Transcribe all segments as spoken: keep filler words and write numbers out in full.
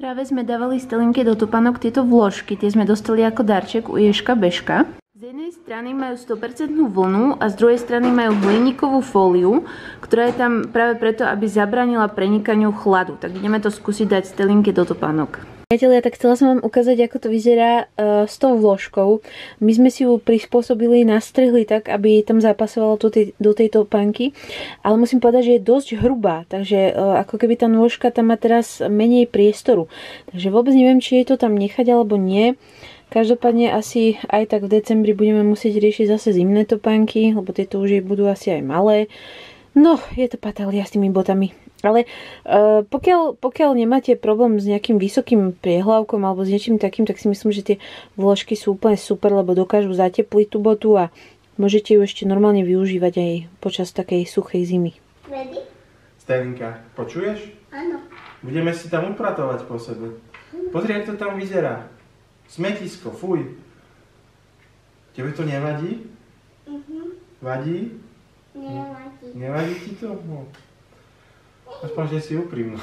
Práve sme dávali Stelinke do topánok tieto vložky, tie sme dostali ako darček u Ježka Bežka. Z jednej strany majú sto percent vlnu a z druhej strany majú hliníkovú fóliu, ktorá je tam práve preto, aby zabránila prenikaniu chladu. Tak ideme to skúsiť dať Stelinke do topánok. Priatelia, tak chcela som vám ukázať, ako to vyzerá uh, s tou vložkou. My sme si ju prispôsobili, nastrihli tak, aby tam zapasovalo do, tej, do tej topánky. Ale musím povedať, že je dosť hrubá, takže uh, ako keby tá nôžka tam má teraz menej priestoru. Takže vôbec neviem, či je to tam nechať alebo nie. Každopádne asi aj tak v decembri budeme musieť riešiť zase zimné topánky, lebo tieto už budú asi aj malé. No, je to patália s tými botami. Ale uh, pokiaľ, pokiaľ nemáte problém s nejakým vysokým priehlavkom alebo s niečím takým, tak si myslím, že tie vložky sú úplne super, lebo dokážu zatepliť tú botu a môžete ju ešte normálne využívať aj počas takej suchej zimy. Ready? Stelinka, počuješ? Áno. Budeme si tam upratovať po sebe. Pozri, jak to tam vyzerá. Smetisko, fuj. Tebe to nevadí? Mhm. Vadí? Nevadí. Nevadí ti to? No. Aspoň, že si úprimná.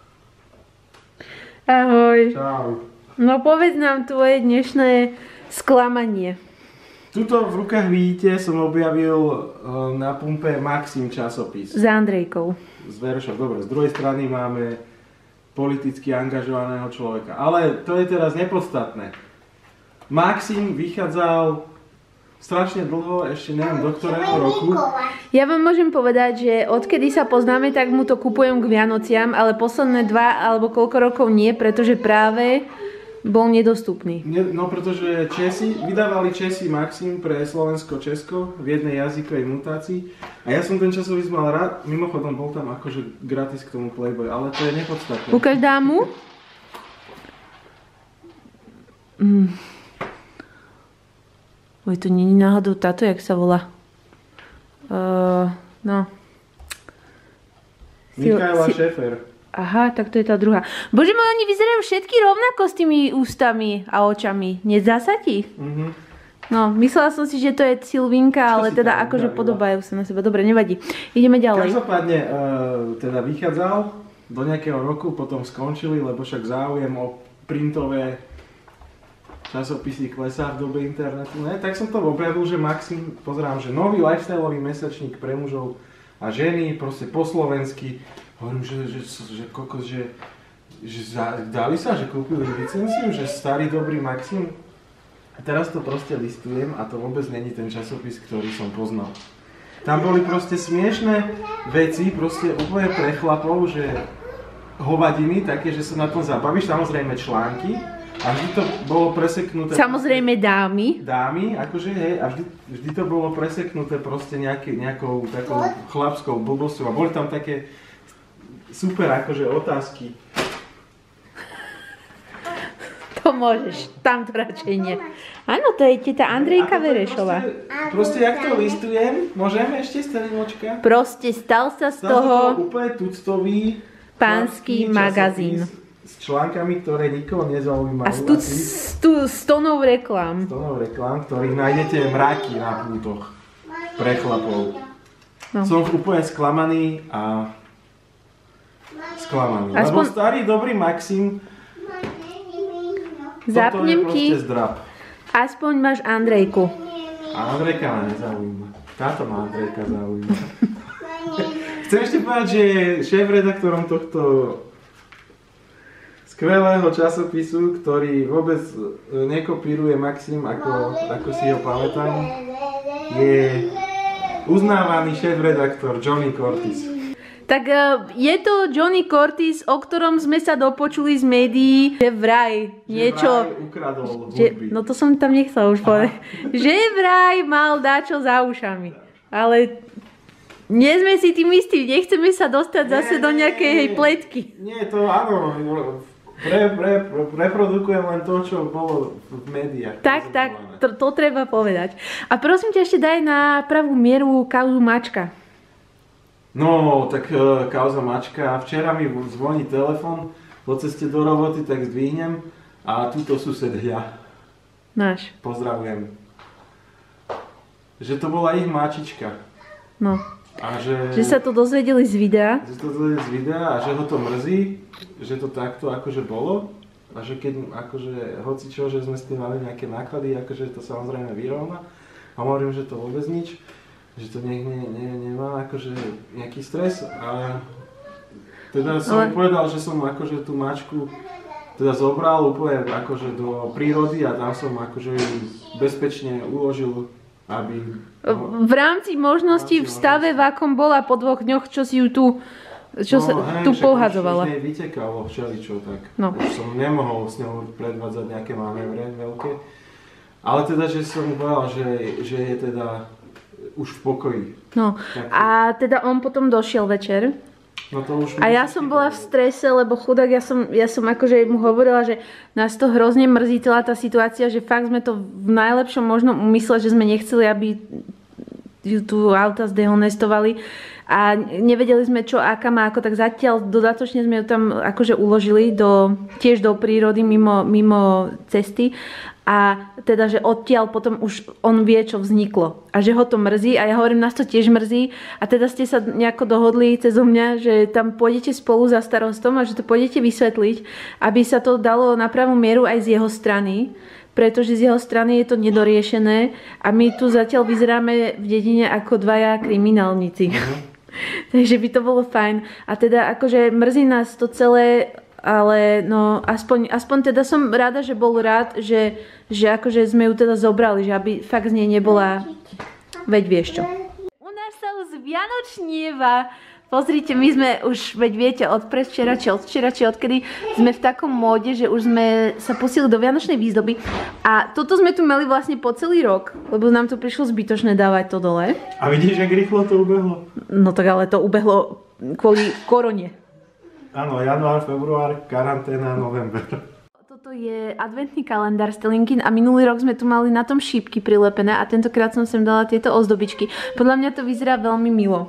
Ahoj. Čau. No povedz nám tvoje dnešné sklamanie. Tuto v rukách vidíte, som objavil na pumpe Maxim časopis. S Andrejkou. Z Veršov, dobre. Z druhej strany máme politicky angažovaného človeka. Ale to je teraz nepodstatné. Maxim vychádzal strašne dlho, ešte neviem do ktorého roku. Ja vám môžem povedať, že odkedy sa poznáme, tak mu to kupujem k Vianociam, ale posledné dva alebo koľko rokov nie, pretože práve bol nedostupný. No pretože Česi, vydávali Česi Maxim pre Slovensko-Česko v jednej jazykovej mutácii a ja som ten časopis mal rád, mimochodom bol tam akože gratis k tomu Playboy, ale to je nepodstatné. Ukáž dámu? Mm. Oj, to nie je náhodou táto, jak sa volá. Uh, no. Michaela si... Šefer. Aha, tak to je tá druhá. Bože môj, oni vyzerajú všetky rovnako s tými ústami a očami. Nezdá sa ti? Mhm. No, myslela som si, že to je Silvinka, ale teda akože podobajú sa na seba. Dobre, nevadí. Ideme ďalej. Každopádne, uh, teda vychádzal do nejakého roku, potom skončili, lebo však záujem o printové časopisy klesá v dobe internetu. Ne? Tak som to objavil, že Maxim, pozerám, že nový lifestyleový mesačník pre mužov a ženy, proste po slovensky. Hovorím, že, že, že kokos, že, že za, dali sa, že kúpili licenciu, že starý dobrý Maxim. A teraz to proste listujem a to vôbec není ten časopis, ktorý som poznal. Tam boli proste smiešné veci, proste úplne pre chlapov, že hovadiny, také, že sa na tom zabavíš, samozrejme články. A vždy to bolo preseknuté... Samozrejme dámy. Dámy, akože hej, a vždy, vždy to bolo preseknuté proste nejaký, nejakou takou chlapskou blbosťou. A boli tam také super akože otázky. To môžeš, tam to radšej nie. Áno, to je teta Andrejka Verešová. Proste, proste jak to listujem, môžeme ešte Stelinočka? Proste stal sa z Stal toho... sa to úplne tuctový pánsky magazín. S článkami, ktoré nikoho nezaujímajú. A s, tu, s, tu, s tónou reklám. S tónou reklám, ktorých nájdete mraky na pútoch pre chlapov. No. Som úplne sklamaný a sklamaný. Aspoň... Lebo starý dobrý Maxim, zapnem toto je ti, proste zdrab. Aspoň máš Andrejku. A Andrejka ma nezaujíma. Táto ma Andrejka zaujíma. Chcem ešte povedať, že je šéf-redaktorom tohto skvelého časopisu, ktorý vôbec nekopíruje Maxim, ako, ako si ho pamätám, je uznávaný šéf-redaktor Johnny Curtis. Tak je to Johnny Curtis, o ktorom sme sa dopočuli z médií, že vraj niečo... Že vraj ukradol hudby. Že, no to som tam nechcela už povedať. Že vraj mal dáčo za ušami. Ale nie sme si tým istí, nechceme sa dostať nie, zase do nejakej hej, pletky. Nie, to áno... Pre, pre, reprodukujem len to, čo bolo v médiách. Tak, tak, to, to treba povedať. A prosím ťa, ešte daj na pravú mieru kauzu Mačka. No, tak uh, kauza Mačka. Včera mi zvoní telefon po ceste do roboty, tak zdvihnem a túto sused Hľa. Náš. Pozdravujem. Že to bola ich mačička. No. A že, že sa to dozvedeli z videa. Že to dozvedeli z videa a že ho to mrzí, že to takto akože bolo. A že keď akože hoci čo, že sme s tým mali nejaké náklady, akože to samozrejme vyrovná. A hovorím, že to vôbec nič. Že to nech ne, ne, nemá akože nejaký stres. A teda som Ale... povedal, že som akože tú mačku teda zobral úplne akože do prírody a tam som akože bezpečne uložil, aby... No, v rámci možností v stave, v akom bola po dvoch dňoch, čo si ju tu, čo no, sa hej, tu pohadzovala. Už z nej vytekalo všeličo, tak no. Už som nemohol s ňou predvádzať nejaké manévre veľké. Ale teda, že som povedal, že, že je teda už v pokoji. No tak... a teda on potom došiel večer. No to už a ja som bola v strese, lebo chudák, ja som, ja som akože mu hovorila, že nás to hrozne mrzí celá tá situácia, že fakt sme to v najlepšom možnom úmysle, že sme nechceli, aby tu auta zdehonestovali a nevedeli sme čo, aká má, ako tak zatiaľ dodatočne sme ju tam akože uložili do, tiež do prírody mimo, mimo cesty. A teda, že odtiaľ potom už on vie, čo vzniklo. A že ho to mrzí. A ja hovorím, nás to tiež mrzí. A teda ste sa nejako dohodli cez mňa, že tam pôjdete spolu za starostom a že to pôjdete vysvetliť, aby sa to dalo na pravú mieru aj z jeho strany. Pretože z jeho strany je to nedoriešené. A my tu zatiaľ vyzeráme v dedine ako dvaja kriminálnici. Uh-huh. Takže by to bolo fajn. A teda akože mrzí nás to celé... Ale no aspoň, aspoň teda som rada, že bol rád, že, že akože sme ju teda zobrali, že aby fakt z nej nebola, veď vieš čo. U nás sa už vianočnieva. Pozrite, my sme už, veď viete, od predvčera, či od včera, či odkedy sme v takom móde, že už sme sa pustili do vianočnej výzdoby. A toto sme tu mali vlastne po celý rok, lebo nám tu prišlo zbytočné dávať to dole. A vidíš, jak rýchlo to ubehlo? No tak ale to ubehlo kvôli korone. Áno, január, február, karanténa, november. Toto je adventný kalendár Stelinkin a minulý rok sme tu mali na tom šípky prilepené a tentokrát som sem dala tieto ozdobičky. Podľa mňa to vyzerá veľmi milo.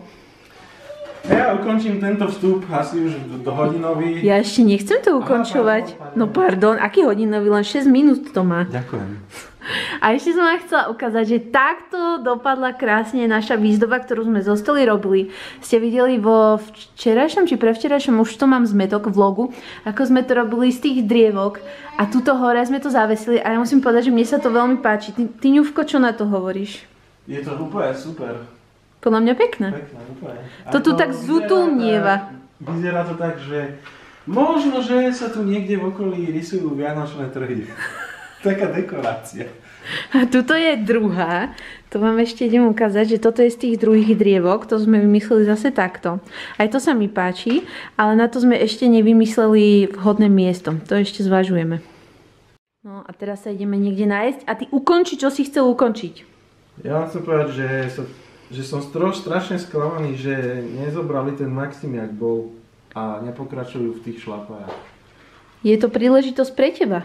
Ja ukončím tento vstup asi už do hodinový. Ja ešte nechcem to ukončovať. Aha, pardon, pardon. No pardon, aký hodinový? Len šesť minút to má. Ďakujem. A ešte som vám chcela ukázať, že takto dopadla krásne naša výzdoba, ktorú sme zostali robili. Ste videli vo včerajšom či prevčerajšom, už to mám zmetok vlogu, ako sme to robili z tých drievok. A tuto hore sme to zavesili a ja musím povedať, že mne sa to veľmi páči. Ty, ty Ňufko, čo na to hovoríš? Je to úplne super. Podľa mňa pekné. Pekné, úplne. To tu tak zutulnieva. Vyzerá to tak, že možno, že sa tu niekde v okolí rysujú vianočné trhy. Taká dekorácia. A tuto je druhá. To vám ešte idem ukázať, že toto je z tých druhých drievok. To sme vymysleli zase takto. Aj to sa mi páči, ale na to sme ešte nevymysleli vhodné miesto. To ešte zvažujeme. No a teraz sa ideme niekde nájsť a ty ukonči, čo si chcel ukončiť. Ja vám chcem povedať, že som, že som strašne sklamaný, že nezobrali ten Maxim, jak bol a nepokračujú v tých šlapajách. Je to príležitosť pre teba.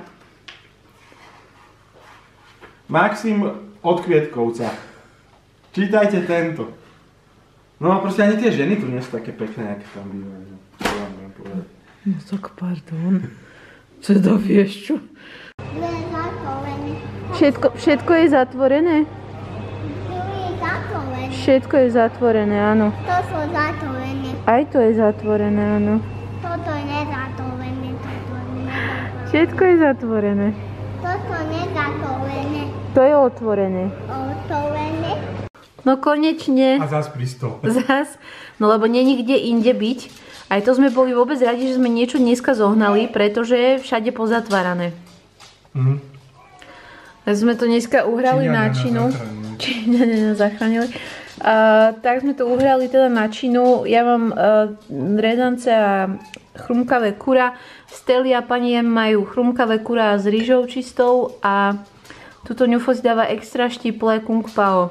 Maxim od Kvietkovca. Čítajte tento. No a proste ani tie ženy tu nie sú také pekné, aké tam bývajú. Čo vám budem povedať. No tak pardon. Teda vieš čo? Všetko, všetko je zatvorené? Všetko je zatvorené, áno. To sú zatvorené. Aj to je zatvorené, áno. Toto je nezatvorené. Toto je nezatvorené. Všetko je zatvorené. Toto je nezatvorené. To je otvorené. Otvorené. No konečne. A zás pri stole. Zás. No lebo není kde inde byť. Aj to sme boli vôbec radi, že sme niečo dneska zohnali, pretože je všade pozatvárané. Mhm. Tak sme to dneska uhrali Číňania na činu. Číňania nás zachránili. Uh, tak sme to uhrali teda na činu. Ja mám uh, rezance a chrumkavé kura. Steli a pani majú chrumkavé kura s rýžou čistou a tuto Ňufo si dáva extra štiple kung pao.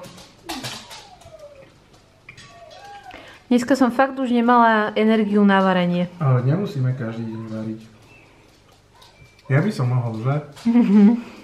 Dneska som fakt už nemala energiu na varenie. Ale nemusíme každý deň variť. Ja by som mohol, že?